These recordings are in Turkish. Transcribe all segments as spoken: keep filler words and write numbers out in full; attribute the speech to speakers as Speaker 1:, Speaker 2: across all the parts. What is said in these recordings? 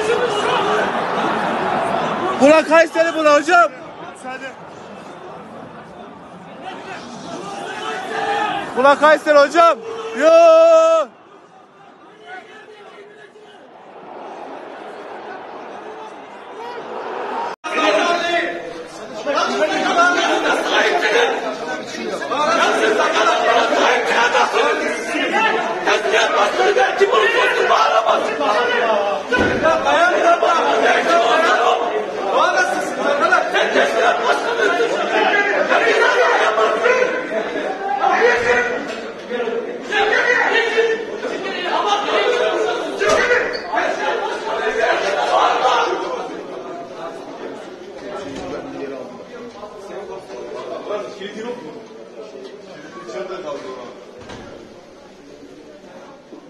Speaker 1: Buna Kayseri buna hocam. Buna Kayseri hocam. Yo.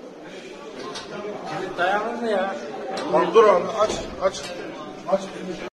Speaker 2: Dayanır mı ya?
Speaker 3: Dur abi aç aç. Aç.